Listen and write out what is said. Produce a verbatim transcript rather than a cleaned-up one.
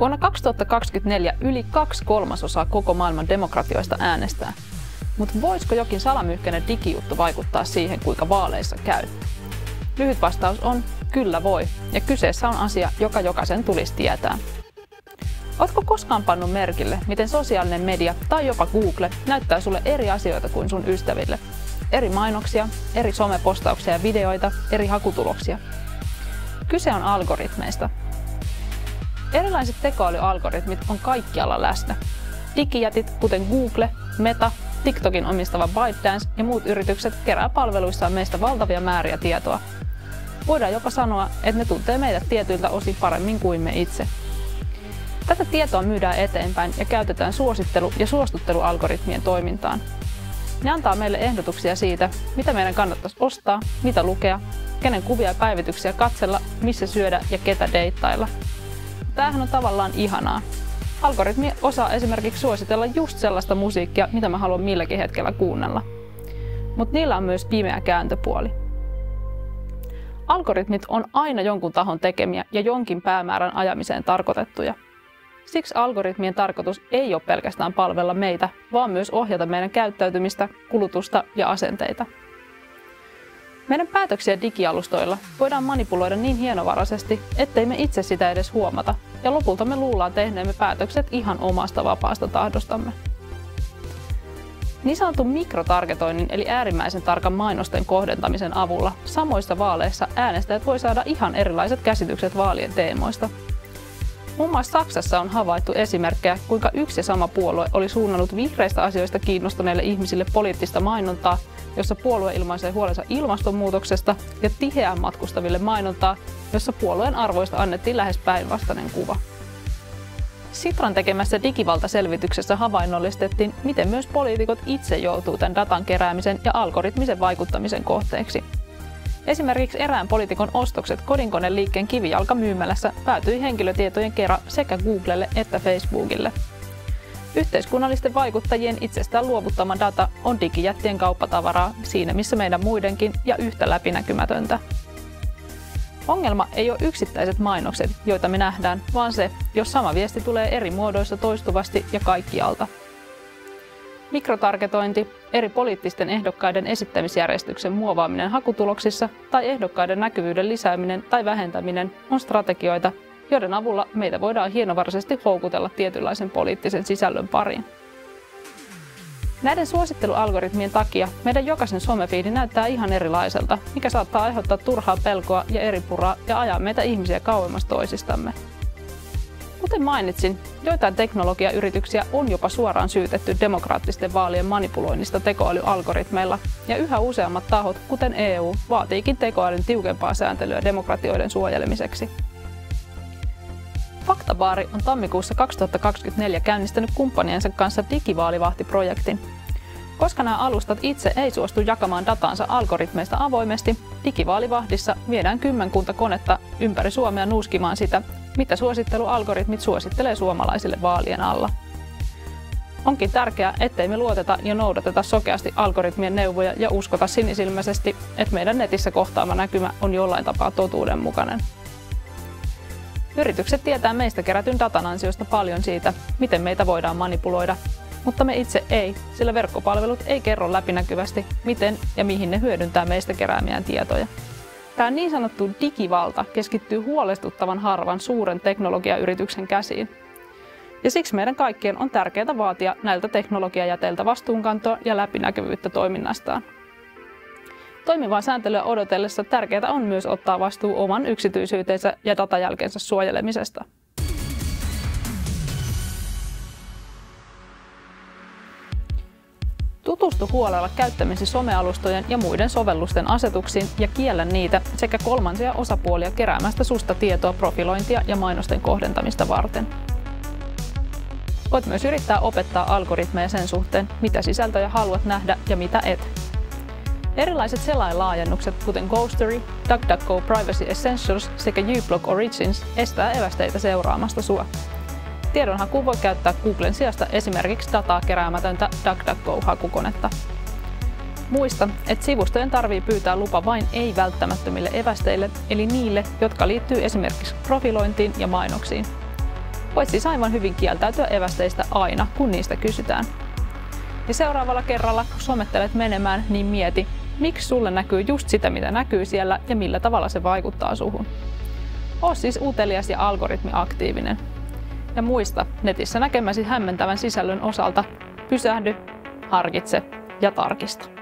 Vuonna kaksituhattakaksikymmentäneljä yli kaksi kolmasosaa koko maailman demokratioista äänestää. Mutta voisiko jokin salamyhkäinen digijuttu vaikuttaa siihen, kuinka vaaleissa käy? Lyhyt vastaus on, kyllä voi, ja kyseessä on asia, joka jokaisen tulisi tietää. Ootko koskaan pannut merkille, miten sosiaalinen media tai jopa Google näyttää sulle eri asioita kuin sun ystäville? Eri mainoksia, eri somepostauksia ja videoita, eri hakutuloksia. Kyse on algoritmeista. Erilaiset tekoälyalgoritmit on kaikkialla läsnä. Digijätit, kuten Google, Meta, TikTokin omistava ByteDance ja muut yritykset kerää palveluissaan meistä valtavia määriä tietoa. Voidaan jopa sanoa, että ne tuntee meidät tietyiltä osin paremmin kuin me itse. Tätä tietoa myydään eteenpäin ja käytetään suosittelu- ja suostuttelualgoritmien toimintaan. Ne antaa meille ehdotuksia siitä, mitä meidän kannattaisi ostaa, mitä lukea, kenen kuvia ja päivityksiä katsella, missä syödä ja ketä deittailla. Tämähän on tavallaan ihanaa. Algoritmi osaa esimerkiksi suositella just sellaista musiikkia, mitä mä haluan milläkin hetkellä kuunnella. Mutta niillä on myös pimeä kääntöpuoli. Algoritmit on aina jonkun tahon tekemiä ja jonkin päämäärän ajamiseen tarkoitettuja. Siksi algoritmien tarkoitus ei ole pelkästään palvella meitä, vaan myös ohjata meidän käyttäytymistä, kulutusta ja asenteita. Meidän päätöksiä digialustoilla voidaan manipuloida niin hienovaraisesti, ettei me itse sitä edes huomata, ja lopulta me luullaan tehneemme päätökset ihan omasta vapaasta tahdostamme. Niin sanotun mikrotargetoinnin eli äärimmäisen tarkan mainosten kohdentamisen avulla samoissa vaaleissa äänestäjät voi saada ihan erilaiset käsitykset vaalien teemoista. Muun muassa Saksassa on havaittu esimerkkejä, kuinka yksi ja sama puolue oli suunnannut vihreistä asioista kiinnostuneille ihmisille poliittista mainontaa, jossa puolue ilmaisee huolensa ilmastonmuutoksesta, ja tiheään matkustaville mainontaa, jossa puolueen arvoista annettiin lähes päinvastainen kuva. Sitran tekemässä digivaltaselvityksessä havainnollistettiin, miten myös poliitikot itse joutuu tämän datan keräämisen ja algoritmisen vaikuttamisen kohteeksi. Esimerkiksi erään poliitikon ostokset kodinkoneliikkeen kivijalkamyymälässä päätyi henkilötietojen kera sekä Googlelle että Facebookille. Yhteiskunnallisten vaikuttajien itsestään luovuttama data on digijättien kauppatavaraa siinä missä meidän muidenkin ja yhtä läpinäkymätöntä. Ongelma ei ole yksittäiset mainokset, joita me nähdään, vaan se, jos sama viesti tulee eri muodoissa toistuvasti ja kaikkialta. Mikrotargetointi, eri poliittisten ehdokkaiden esittämisjärjestyksen muovaaminen hakutuloksissa tai ehdokkaiden näkyvyyden lisääminen tai vähentäminen on strategioita, joiden avulla meitä voidaan hienovaraisesti houkutella tietynlaisen poliittisen sisällön pariin. Näiden suosittelualgoritmien takia meidän jokaisen somefiidi näyttää ihan erilaiselta, mikä saattaa aiheuttaa turhaa pelkoa ja eripuraa ja ajaa meitä ihmisiä kauemmas toisistamme. Kuten mainitsin, joitain teknologiayrityksiä on jopa suoraan syytetty demokraattisten vaalien manipuloinnista tekoälyalgoritmeilla, ja yhä useammat tahot, kuten E U, vaatiikin tekoälyn tiukempaa sääntelyä demokratioiden suojelemiseksi. Faktabaari on tammikuussa kaksituhattakaksikymmentäneljä käynnistänyt kumppaniensa kanssa digivaalivahtiprojektin. Koska nämä alustat itse ei suostu jakamaan dataansa algoritmeista avoimesti, digivaalivahdissa viedään kymmenkunta konetta ympäri Suomea nuuskimaan sitä, mitä suosittelualgoritmit suosittelee suomalaisille vaalien alla. Onkin tärkeää, ettei me luoteta ja noudateta sokeasti algoritmien neuvoja ja uskota sinisilmäisesti, että meidän netissä kohtaama näkymä on jollain tapaa totuudenmukainen. Yritykset tietää meistä kerätyn datan ansiosta paljon siitä, miten meitä voidaan manipuloida, mutta me itse ei, sillä verkkopalvelut ei kerro läpinäkyvästi, miten ja mihin ne hyödyntää meistä keräämiään tietoja. Tämä niin sanottu digivalta keskittyy huolestuttavan harvan suuren teknologiayrityksen käsiin. Ja siksi meidän kaikkien on tärkeää vaatia näiltä teknologiajäteiltä vastuunkantoa ja läpinäkyvyyttä toiminnastaan. Toimivaa sääntelyä odotellessa tärkeää on myös ottaa vastuu oman yksityisyytensä ja datajälkensä suojelemisesta. Tutustu huolella käyttämisi somealustojen ja muiden sovellusten asetuksiin ja kiellä niitä sekä kolmansia osapuolia keräämästä susta tietoa profilointia ja mainosten kohdentamista varten. Voit myös yrittää opettaa algoritmeja sen suhteen, mitä sisältöjä haluat nähdä ja mitä et. Erilaiset selainlaajennukset, kuten Ghostery, DuckDuckGo Privacy Essentials sekä uBlock Origins, estää evästeitä seuraamasta sua. Tiedonhakuun voi käyttää Googlen sijasta esimerkiksi dataa keräämätöntä DuckDuckGo-hakukonetta. Muista, että sivustojen tarvii pyytää lupa vain ei-välttämättömille evästeille, eli niille, jotka liittyy esimerkiksi profilointiin ja mainoksiin. Voit siis aivan hyvin kieltäytyä evästeistä aina, kun niistä kysytään. Ja seuraavalla kerralla, kun somettelet menemään, niin mieti, miksi sulle näkyy just sitä, mitä näkyy siellä ja millä tavalla se vaikuttaa suhun. Oo siis utelias ja algoritmiaktiivinen. Ja muista, netissä näkemäsi hämmentävän sisällön osalta pysähdy, harkitse ja tarkista.